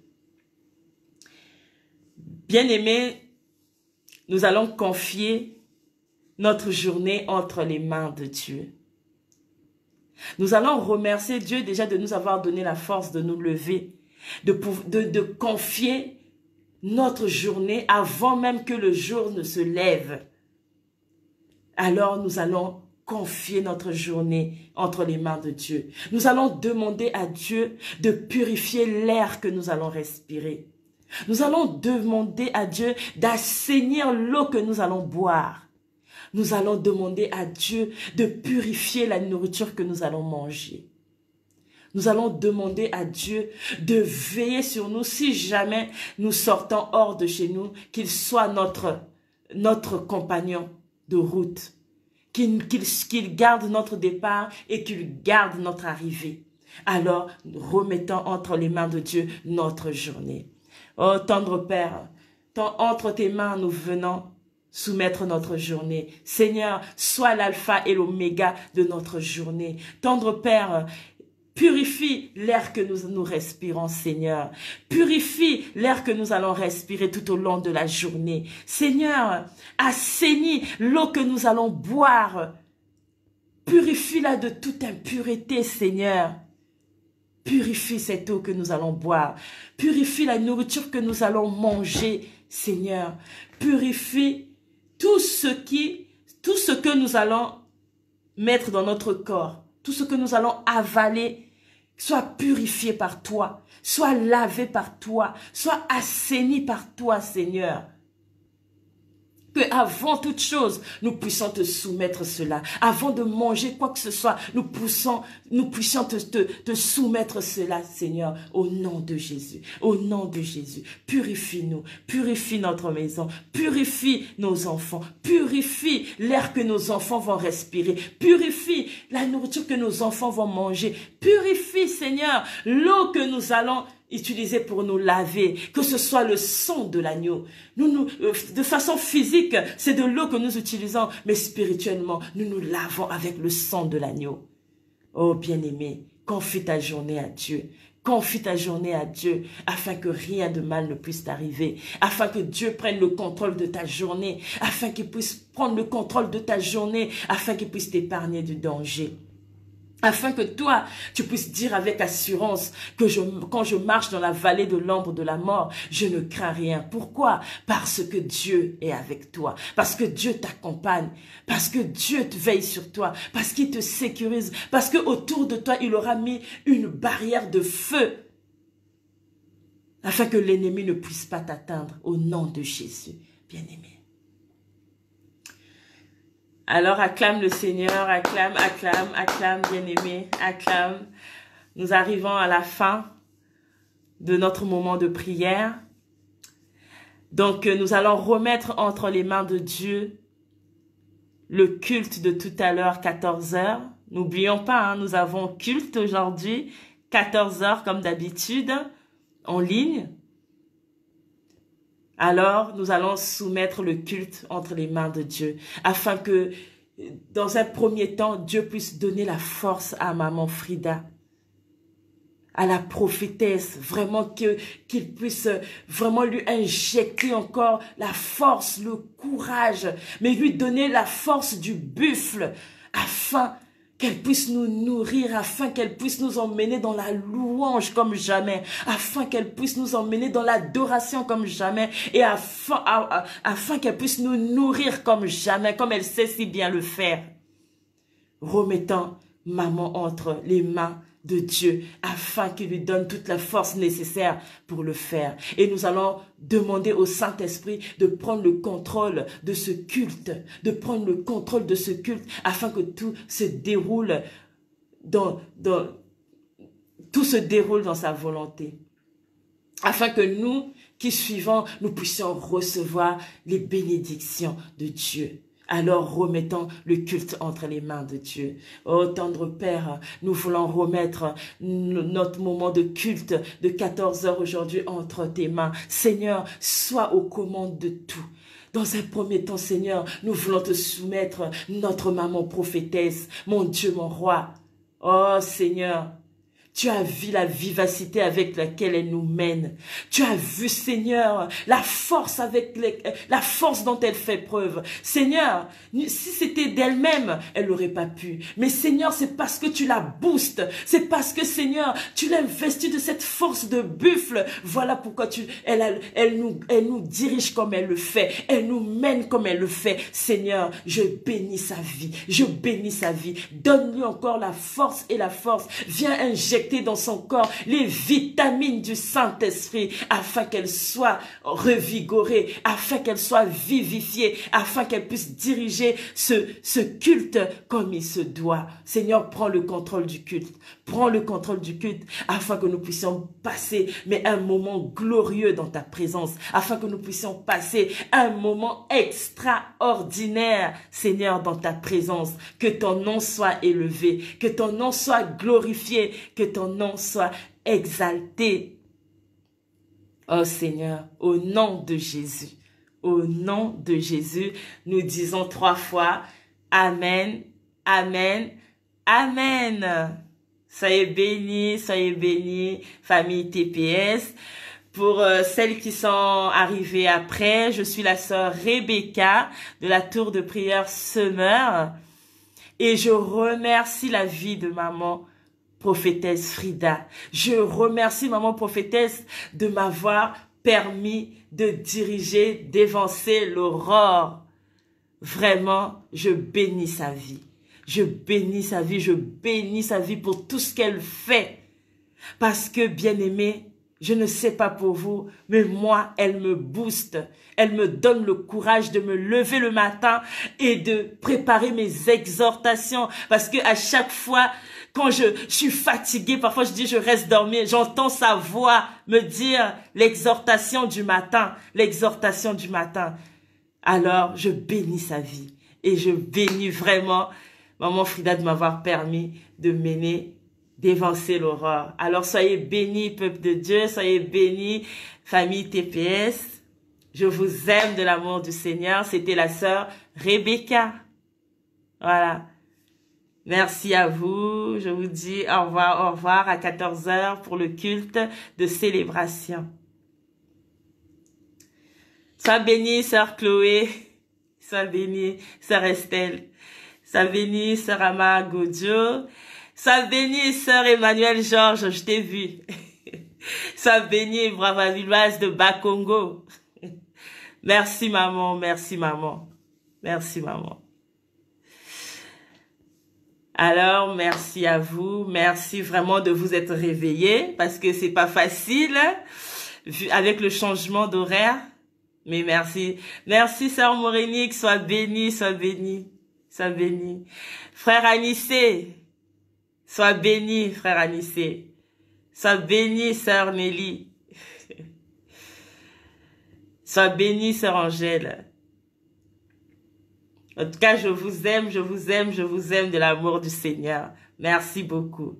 Bien-aimés, nous allons confier notre journée entre les mains de Dieu. Nous allons remercier Dieu déjà de nous avoir donné la force de nous lever, de confier notre journée avant même que le jour ne se lève. Alors nous allons confier notre journée entre les mains de Dieu. Nous allons demander à Dieu de purifier l'air que nous allons respirer. Nous allons demander à Dieu d'assainir l'eau que nous allons boire. Nous allons demander à Dieu de purifier la nourriture que nous allons manger. Nous allons demander à Dieu de veiller sur nous si jamais nous sortons hors de chez nous, qu'il soit notre compagnon de route, qu'il garde notre départ et qu'il garde notre arrivée. Alors, remettons entre les mains de Dieu notre journée. Oh, tendre Père, entre tes mains, nous venons soumettre notre journée. Seigneur, sois l'alpha et l'oméga de notre journée. Tendre Père, purifie l'air que nous respirons, Seigneur. Purifie l'air que nous allons respirer tout au long de la journée. Seigneur, assainis l'eau que nous allons boire. Purifie-la de toute impureté, Seigneur. Purifie cette eau que nous allons boire. Purifie la nourriture que nous allons manger, Seigneur. Purifie tout ce que nous allons mettre dans notre corps, tout ce que nous allons avaler, soit purifié par toi, soit lavé par toi, soit assaini par toi, Seigneur. Que avant toute chose, nous puissions te soumettre cela. Avant de manger quoi que ce soit, nous puissions te soumettre cela, Seigneur, au nom de Jésus. Au nom de Jésus. Purifie-nous, purifie notre maison, purifie nos enfants, purifie l'air que nos enfants vont respirer, purifie la nourriture que nos enfants vont manger, purifie, Seigneur, l'eau que nous allons utilisé pour nous laver, que ce soit le sang de l'agneau. De façon physique, c'est de l'eau que nous utilisons, mais spirituellement, nous nous lavons avec le sang de l'agneau. Oh bien-aimé, confie ta journée à Dieu. Confie ta journée à Dieu, afin que rien de mal ne puisse t'arriver, afin que Dieu prenne le contrôle de ta journée, afin qu'il puisse prendre le contrôle de ta journée, afin qu'il puisse t'épargner du danger. Afin que toi, tu puisses dire avec assurance que quand je marche dans la vallée de l'ombre de la mort, je ne crains rien. Pourquoi? Parce que Dieu est avec toi. Parce que Dieu t'accompagne. Parce que Dieu te veille sur toi. Parce qu'il te sécurise. Parce que autour de toi, il aura mis une barrière de feu. Afin que l'ennemi ne puisse pas t'atteindre. Au nom de Jésus, bien-aimé. Alors acclame le Seigneur, acclame, acclame, acclame, bien-aimé, acclame. Nous arrivons à la fin de notre moment de prière. Donc nous allons remettre entre les mains de Dieu le culte de tout à l'heure, 14 h. N'oublions pas, hein, nous avons culte aujourd'hui, 14 h comme d'habitude, en ligne. Alors, nous allons soumettre le culte entre les mains de Dieu, afin que, dans un premier temps, Dieu puisse donner la force à maman Frida, à la prophétesse, vraiment qu'il puisse vraiment lui injecter encore la force, le courage, mais lui donner la force du buffle, afin qu'elle puisse nous nourrir, afin qu'elle puisse nous emmener dans la louange comme jamais, afin qu'elle puisse nous emmener dans l'adoration comme jamais, et afin qu'elle puisse nous nourrir comme jamais, comme elle sait si bien le faire. Remettant maman entre les mains de Dieu, afin qu'il lui donne toute la force nécessaire pour le faire. Et nous allons demander au Saint-Esprit de prendre le contrôle de ce culte, afin que tout se déroule tout se déroule dans sa volonté. Afin que nous, qui suivons, nous puissions recevoir les bénédictions de Dieu. Alors remettons le culte entre les mains de Dieu. Oh tendre Père, nous voulons remettre notre moment de culte de 14 h aujourd'hui entre tes mains. Seigneur, sois aux commandes de tout. Dans un premier temps, Seigneur, nous voulons te soumettre notre maman prophétesse, mon Dieu, mon roi. Oh Seigneur, tu as vu la vivacité avec laquelle elle nous mène. Tu as vu, Seigneur, la force dont elle fait preuve. Seigneur, si c'était d'elle-même, elle n'aurait pas pu. Mais Seigneur, c'est parce que tu la boostes. C'est parce que, Seigneur, tu l'as investie de cette force de buffle. Voilà pourquoi elle nous dirige comme elle le fait. Elle nous mène comme elle le fait. Seigneur, je bénis sa vie. Je bénis sa vie. Donne-lui encore la force et la force. Viens injecter dans son corps les vitamines du Saint-Esprit, afin qu'elle soit revigorée, afin qu'elle soit vivifiée, afin qu'elle puisse diriger ce culte comme il se doit. Seigneur, prends le contrôle du culte. Prends le contrôle du culte, afin que nous puissions passer un moment glorieux dans ta présence, afin que nous puissions passer un moment extraordinaire, Seigneur, dans ta présence. Que ton nom soit élevé, que ton nom soit glorifié, que ton nom soit exalté. Oh Seigneur, au nom de Jésus, nous disons 3 fois Amen, Amen, Amen. Soyez bénis, famille TPS. Pour celles qui sont arrivées après, je suis la sœur Rebecca de la tour de prière Summer. Et je remercie la vie de maman prophétesse Frida. Je remercie maman prophétesse de m'avoir permis de diriger, d'évancer l'aurore. Vraiment, je bénis sa vie. Je bénis sa vie, je bénis sa vie pour tout ce qu'elle fait. Parce que, bien-aimé, je ne sais pas pour vous, mais moi, elle me booste. Elle me donne le courage de me lever le matin et de préparer mes exhortations. Parce que à chaque fois, quand je suis fatiguée, parfois je dis je reste dormir, j'entends sa voix me dire l'exhortation du matin, l'exhortation du matin. Alors, je bénis sa vie et je bénis vraiment Maman Frida de m'avoir permis de mener, d'évancer l'aurore. Alors, soyez bénis, peuple de Dieu, soyez bénis, famille TPS. Je vous aime de l'amour du Seigneur. C'était la sœur Rebecca. Voilà. Merci à vous. Je vous dis au revoir à 14 h pour le culte de célébration. Sois bénie, sœur Chloé. Sois bénie, sœur Estelle. Sois bénie, sœur Ama Godio. Sois bénie, sœur Emmanuel Georges. Je t'ai vu. Sois bénie, brava Villoise de Bakongo. Merci maman, merci maman. Merci maman. Alors, merci à vous. Merci vraiment de vous être réveillés parce que c'est pas facile avec le changement d'horaire. Mais merci. Merci, sœur Morénique. Sois bénie, sois bénie. Sois bénie. Frère Anissé. Sois béni, frère Anissé. Sois bénie, sœur Nelly. Sois bénie, sœur Angèle. En tout cas, je vous aime, je vous aime, je vous aime de l'amour du Seigneur. Merci beaucoup.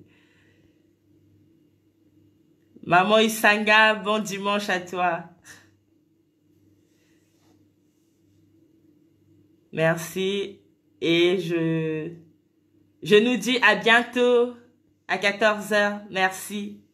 Maman Isanga, bon dimanche à toi. Merci. Et je nous dis à bientôt à 14 h. Merci.